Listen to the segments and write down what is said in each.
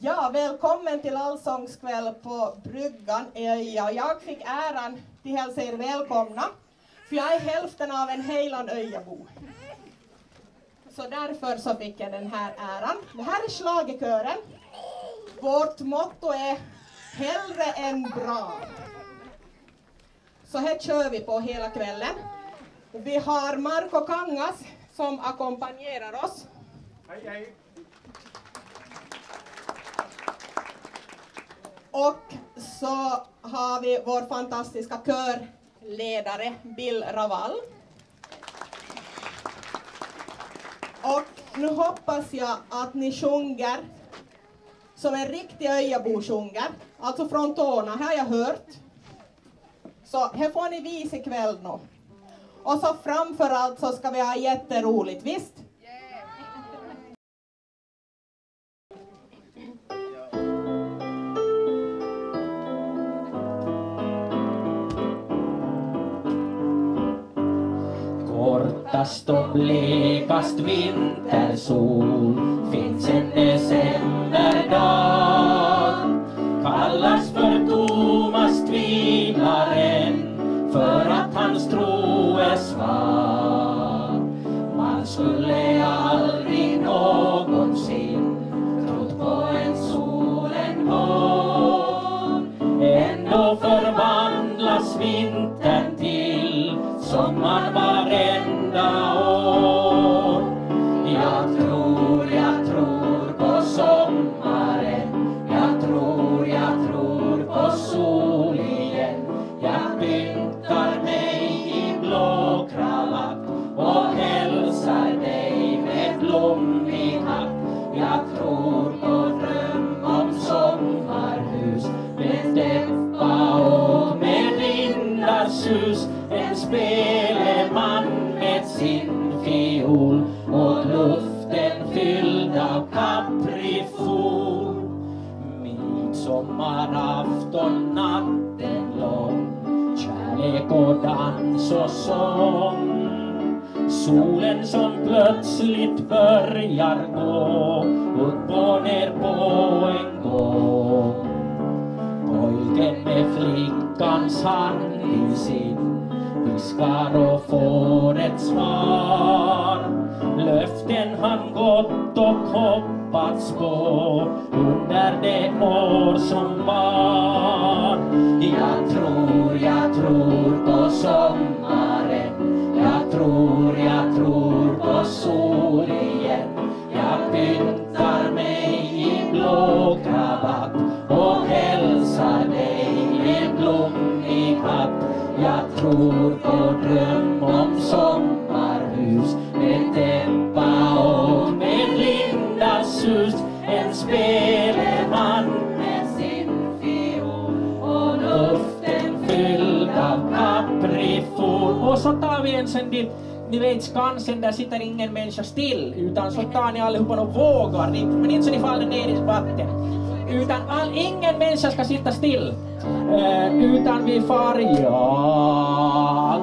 Ja, välkommen till allsångskväll på Bryggan i Öja. Jag fick äran till hälsa er välkomna, för jag är hälften av en helan Öjabo. Så därför så fick jag den här äran. Det här är schlagerkören. Vårt motto är hellre än bra. Så här kör vi på hela kvällen. Vi har Marko Kangas som ackompanjerar oss. Hej, hej. Och så har vi vår fantastiska körledare Bill Raval. Och nu hoppas jag att ni sjunger som en riktig Öjabo sjunger. Alltså från tårna, här har jag hört. Så här får ni visa ikväll nu. Och så framförallt så ska vi ha jätteroligt, visst? Kortast och blekast vintersol finns en decemberdag. Kallas för Thomas Tvilaren för att hans tro är svag. Man skulle aldrig någonsin trott på en sol en gång. Ändå förvandlas vintern till sommar varenda år. Jag tror på sommaren. Jag tror på sol igen. Jag pyntar mig i blå kravatt och hälsar dig med blommig hatt. Jag tror på dröm om sommarhus med deppa och med vindarsus. En speleman med sin fiol och luften fylld av kaprifol. Midsommarafton natten lång, kärlek och dans och sång. Solen som plötsligt börjar gå upp och ner på en gång. Pojken med flickans hand i sin viskar och får ett svar. Löften han gått och hoppats på under det år som var. Jag tror på sommaren. Jag tror på sol igen. Jag pyntar mig i blå kravatt och hälsar dig med blommig hatt. Jag tror på dröm om sommarhus med deppa och med vindarsus. En speleman med sin fiol och luften fylld av kaprifol. Och så tar vi en sån dit, ni vet Skansen, där sitter ingen människa still, utan så tar ni allihopa och vågar, men inte så ni faller ner i vatten. Utan ingen människa ska sitta still. Utan vi far, jag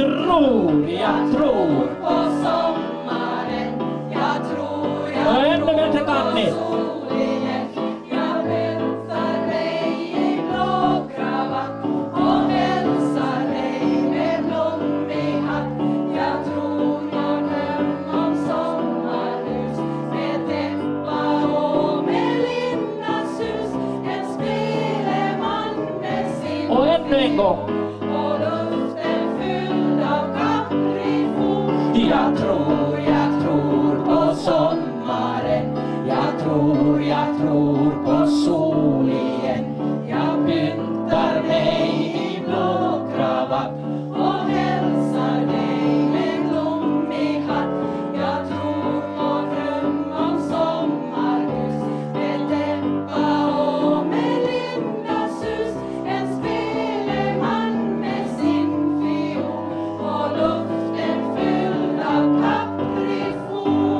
tror på sommaren. Jag tror och ännu bättre kan ni. Jag väntar mig i blå kravatt och hälsar dig med blommig hatt. Jag tror på dröm om sommarhus med deppa och med vindarsus. En speleman med sin Och ännu en gång. och luften fylld av kaprifol. Jag tror på sommaren. Jag tror på sol igen. Jag pyntar mig i blå kravatt och hälsar dig med blommig hatt. Jag tror på dröm om sommarhus med deppa och med vindarsus. En speleman med sin fiol och luften fylld av kaprifol.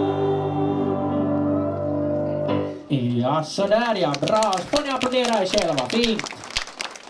Ja, sådär ja, bra. Så får ni applådera er själva, fint.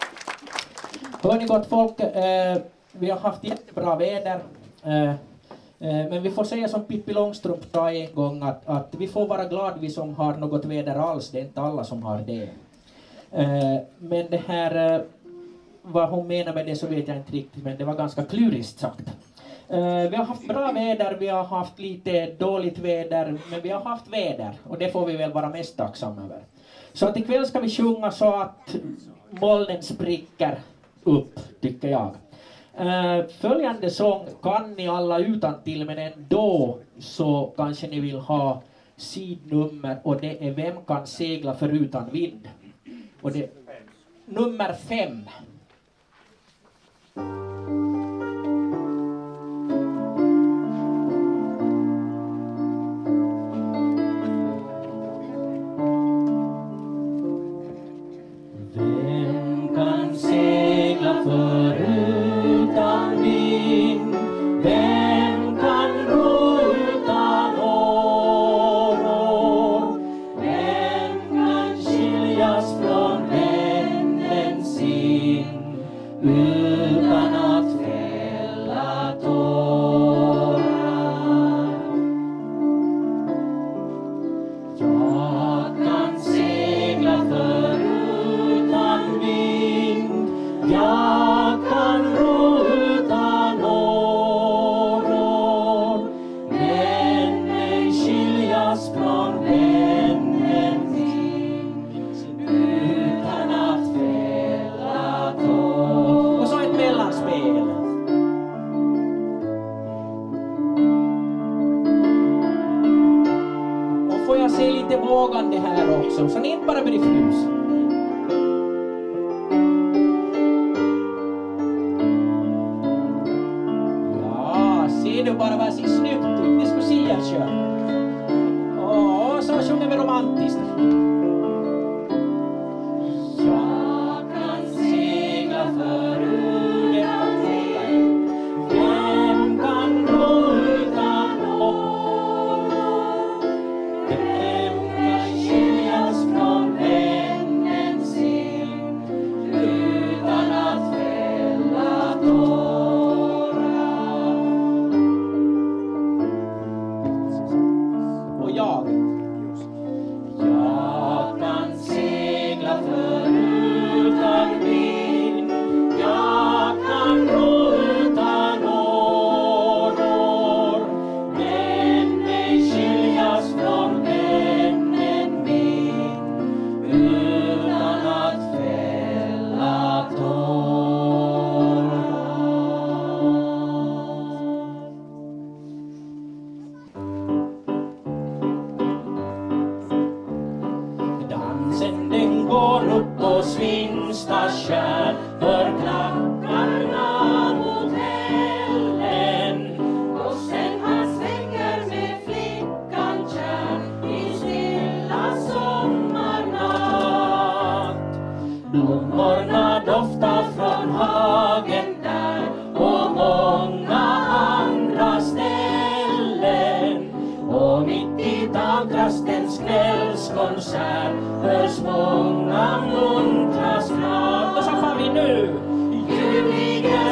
Hör ni gott folk, vi har haft jättebra väder. Men vi får säga som Pippi Långstrump sa en gång att vi får vara glada vi som har något väder alls, det är inte alla som har det. Men det här, vad hon menar med det så vet jag inte riktigt, men det var ganska klurigt sagt. Vi har haft bra väder, vi har haft lite dåligt väder, men vi har haft väder och det får vi väl vara mest tacksamma över. Så att ikväll ska vi sjunga så att molnen spricker upp, tycker jag. Följande sång kan ni alla utan till, men ändå så kanske ni vill ha sidnummer, och det är Vem kan segla förutan vind? Och det är nummer 5. Vem kan segla förutan vind? Vem kan ro utan åror? Vem kan skiljas från vännen sin utan att fälla tårar? Jag kan segla förutan vind, jag kan ro utan åror, men ej skiljas från vännen min utan att fälla tårar. Och så ett mellanspel. Och får jag se lite vågande här också, så ni inte bara blir frus. Ja, ser du bara vad ser snyggt ut. Det ska se jag kör. Åh, så sjunger vi romantiskt. Jag kan segla förutan vind, vem kan ro utan åror? Vem kan skiljas från vännen sin utan att fälla tårar? Och jag. Jag kan segla förutan vind, jag kan ro utan åror, men ej skiljas från vännen min utan att fälla tårar. Dansen den går upp på Svinsta skär, för klackarna mot hällen. Gossen han svänger med flickan kär i stilla sommarnatt. Blommorna doftar från hagen där och många andra ställen. Och mitt i dagrastens kvällskonsert hörs många muntra skratt. Och så får vi nu. Ljuvliga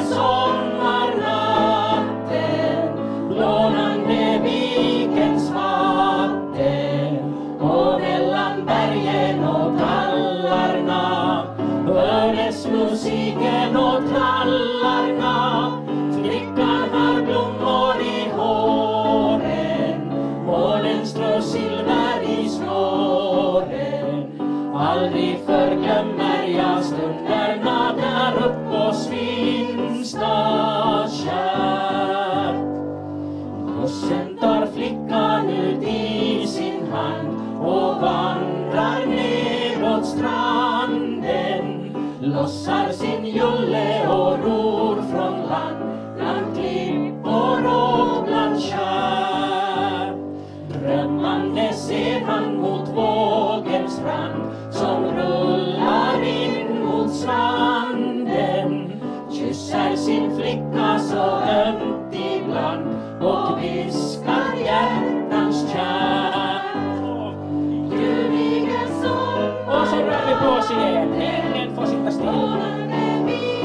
sommarnatten, blånande vikens vatten, och mellan bergen och tallarna hördes musiken och trallarna. Flickan har blommor i håren, månen strör silver i snåren. Aldrig förglömmer jag stunderna där upp på Svinsta skär. Gossen tar flickan ut i sin hand och vandrar neråt stranden. Lossar sin julle och ror från land, bland klippor och bland skär. Drömmande ser han mot vågens rand som rullar in mot stranden. Kysser sin flicka så ömt ibland och viskar hjärtans kärn. Ljuvliga Och så rör vi på oss igen. Ingen får sitta still. sommar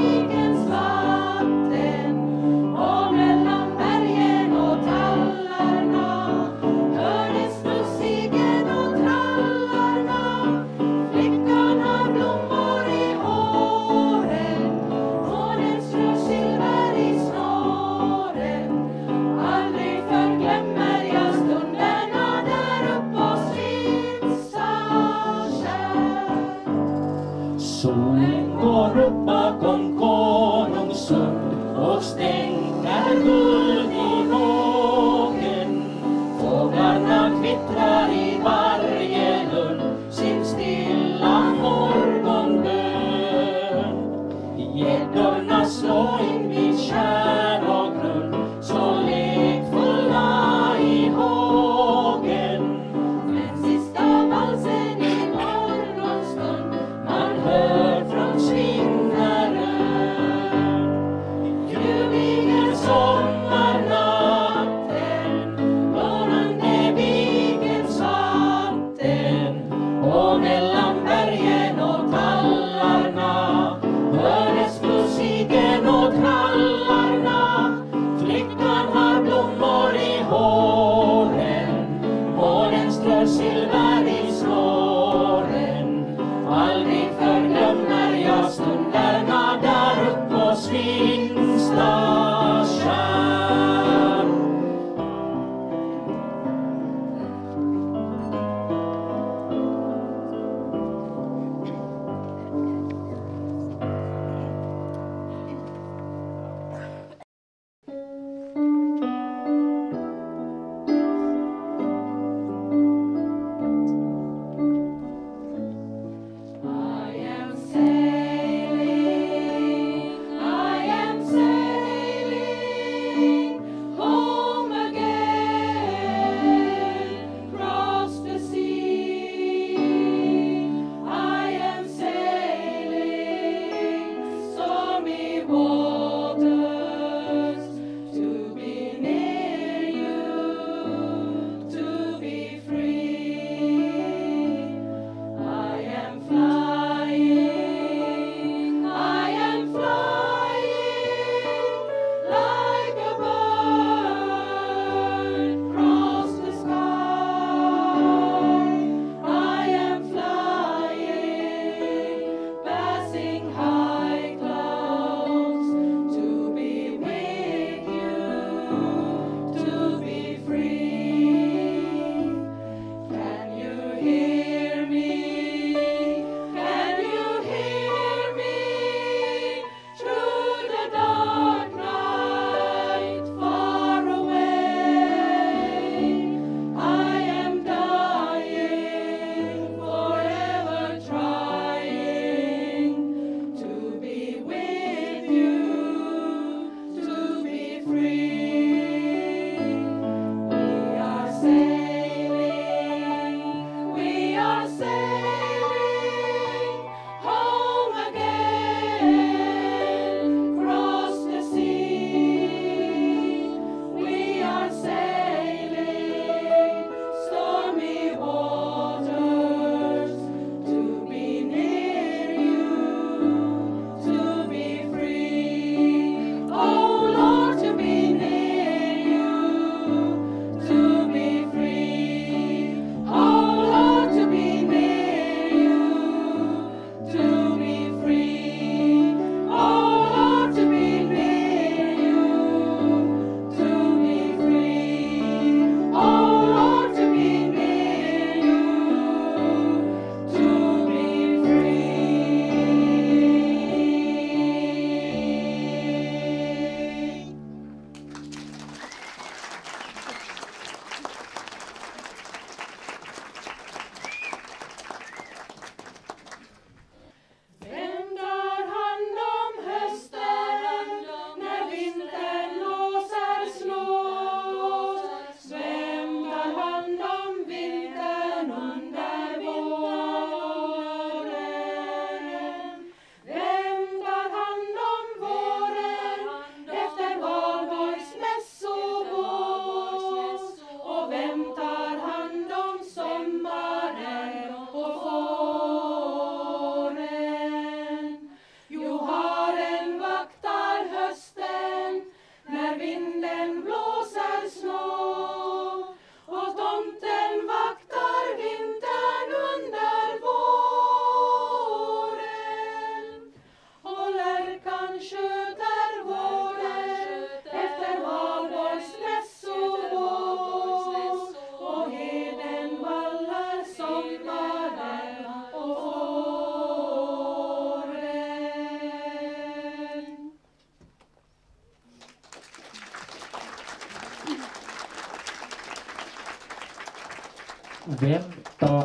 vem tar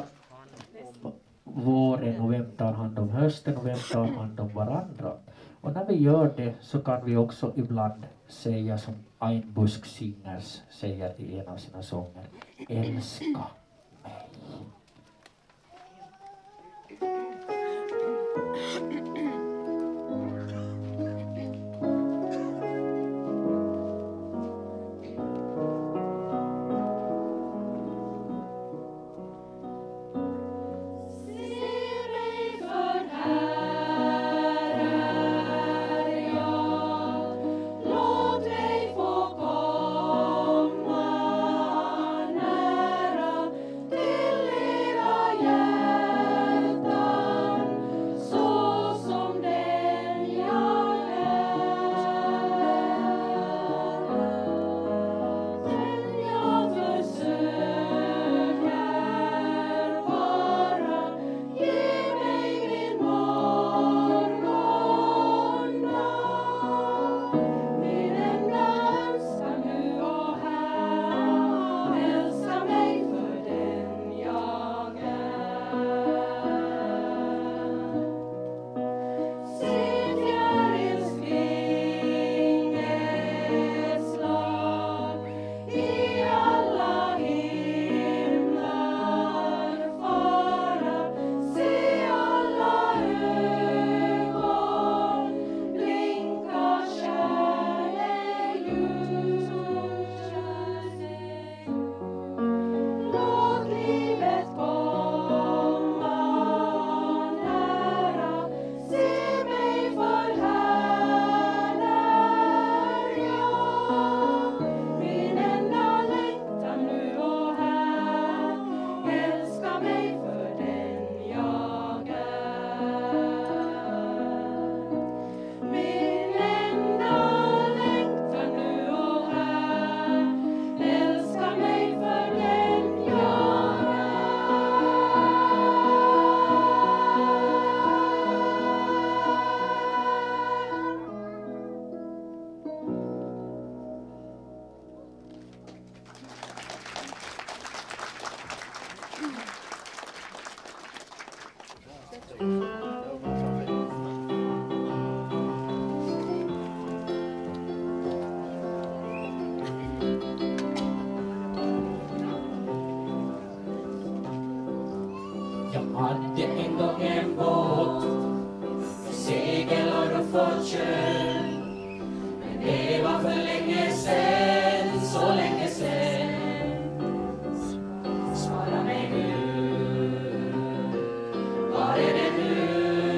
våren och vem tar hand om hösten och vem tar hand om varandra. Och när vi gör det så kan vi också ibland säga som Ein Busk Singers säger i en av sina sånger, älska mig. Hade en gång en båt, segel och fortköp. Men det var för länge sen, så länge sen. Svara mig nu, var är det nu?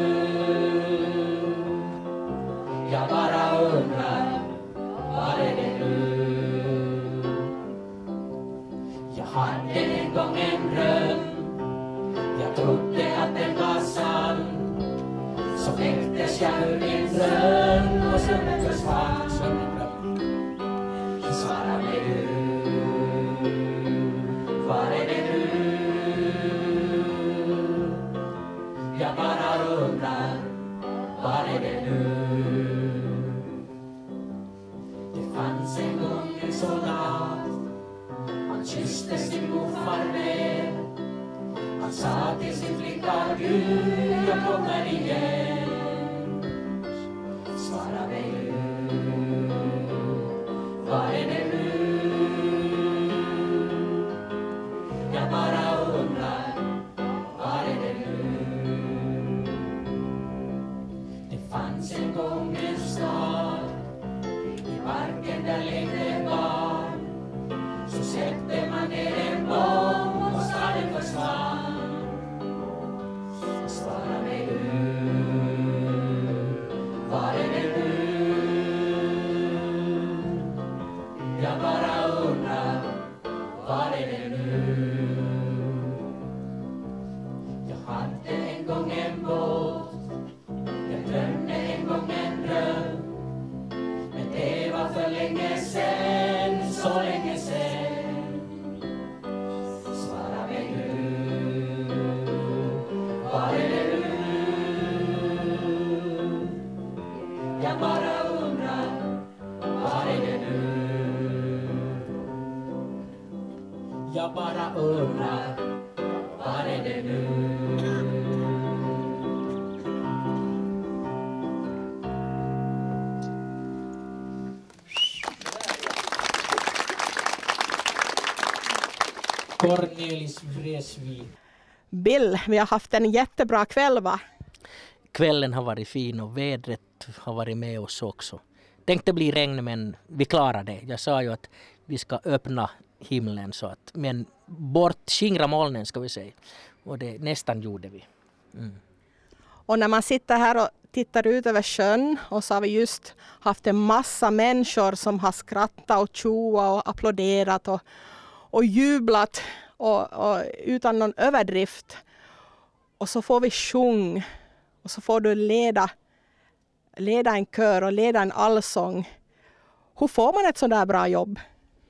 Jag bara undrar, var är det nu? Jag hade en gång en dröm. Jag trodde att den var sann. Så väcktes jag ur min dröm och slummen försvann. Svara mig nu, var är det nu? Jag bara undrar, var är det nu? Det fanns en gång en soldat. Han kysste sin morfar med. Han sa till sin flicka, Gud, jag kommer igen. Svara mig nu, vad är det nu? Jag bara undrar, vad är det nu? Det fanns en gång en stad. I marken där lekte barn. Så sätter man ner en bomb och staden försvann. Svara mig nu, var är det nu? Jag bara undrar, var är det nu? Jag hade en gång en båt. Jag drömde en gång en dröm. Men det var för länge sen, så länge sen. Svara mig nu, var är det nu? Jag bara undrar, var är det nu? Jag bara undrar, var är det nu? Cornelis Vreeswijk. Bill, vi har haft en jättebra kväll, va? Kvällen har varit fin och vädret har varit med oss också. Tänkte bli regn men vi klarar det. Jag sa ju att vi ska öppna himlen så att, men skingra molnen ska vi säga. Och det nästan gjorde vi. Mm. Och när man sitter här och tittar ut över sjön och så har vi just haft en massa människor som har skrattat och tjoat och applåderat och jublat och utan någon överdrift. Och så får vi sjung och så får du leda en kör och leda en allsång. Hur får man ett sånt där bra jobb?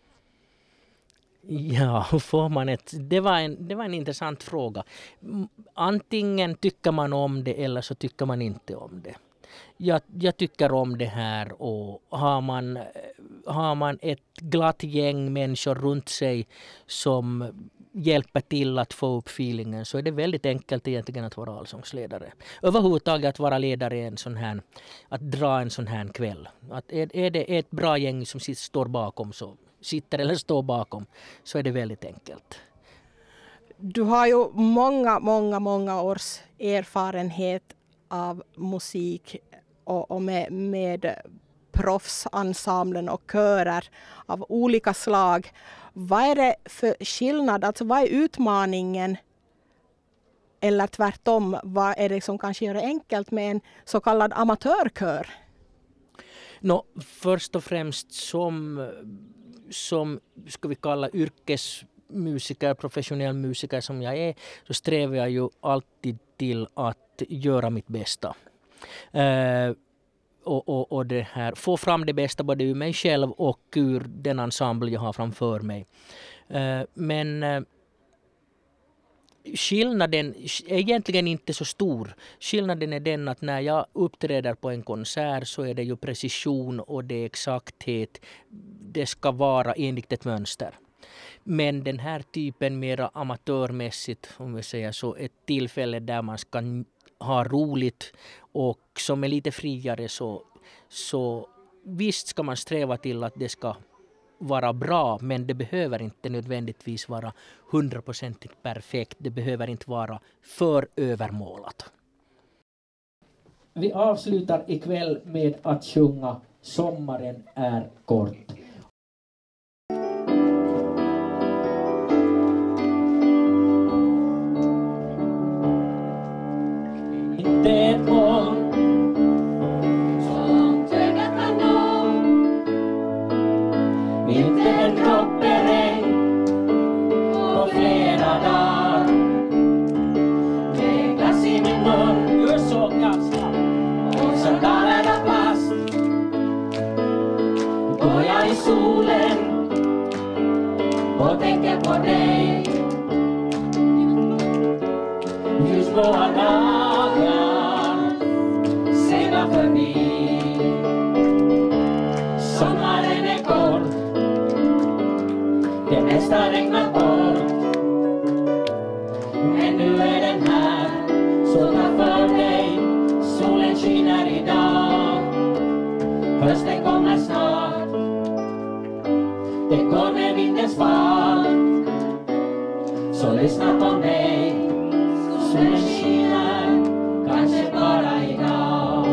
Ja, hur får man det var en intressant fråga. Antingen tycker man om det eller så tycker man inte om det. Jag tycker om det här, och har man ett glatt gäng människor runt sig som hjälper till att få upp feelingen, så är det väldigt enkelt egentligen att vara allsångsledare. Överhuvudtaget att vara ledare är en sån här, att dra en sån här kväll. Att är det ett bra gäng som står bakom, sitter eller står bakom, så är det väldigt enkelt. Du har ju många års erfarenhet av musik och med proffsensemblen och körer av olika slag. Vad är det för skillnad? Alltså vad är utmaningen? Eller tvärtom, vad är det som kanske gör det enkelt med en så kallad amatörkör? Först och främst som ska vi kalla yrkesmusiker, professionell musiker som jag är, så strävar jag ju alltid till att göra mitt bästa. Och det här, få fram det bästa både ur mig själv och ur den ensemble jag har framför mig. Men skillnaden är egentligen inte så stor. Skillnaden är den att när jag uppträder på en konsert så är det ju precision och det är exakthet. Det ska vara enligt ett mönster. Men den här typen mera amatörmässigt, om vi säger så, ett tillfälle där man ska ha roligt och som är lite friare, så visst ska man sträva till att det ska vara bra, men det behöver inte nödvändigtvis vara 100% perfekt. Det behöver inte vara för övermålat. Vi avslutar ikväll med att sjunga Sommaren är kort. Inte ett moln Som ögat kan nå, inte en droppe regn på flera dagar. Med glass i min mun Gör så ganska. och sandaler av plast. Går jag i solen och tänker på dig. Ljusblåa dagar seglar förbi. Sommaren är kort, det mesta regnar bort. Men nu är den här, så ta för dig. Solen skiner idag, hösten kommer snart. Det går med vindens fall, så lyssna på mig. Solen skiner, kanske bara idag.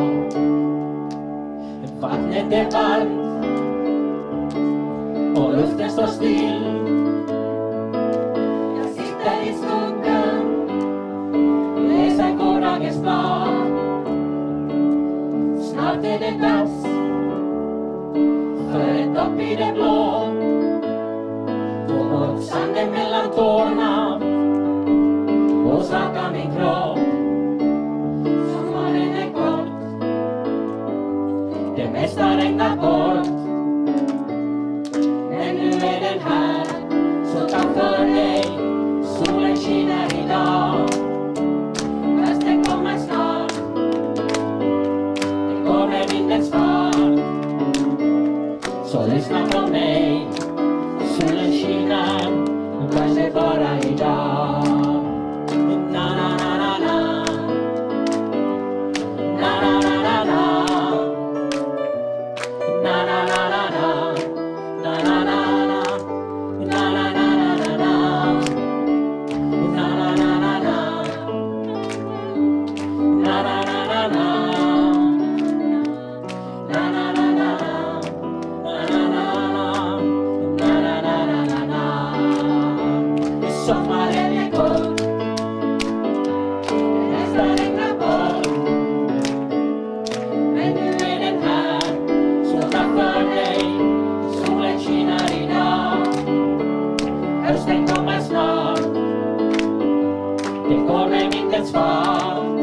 Vattnet är varmt och luften står still. Jag sitter i skuggan, läser gårdagens blad. Snart är det dags för ett dopp i det blå. Få bort sanden mellan tårna och slaka min kropp. Sommaren är kort, det mesta regnar bort. Men nu är den här, så ta för dig. Solen skiner idag, hösten kommer snart. Det går med vindens fart, så lyssna på mig. Solen skiner, Sommaren är kort, det mesta regnar bort. Men nu är den här, solen för dig. Solen skiner idag. Hösten kommer snart, det kommer vinterns fart.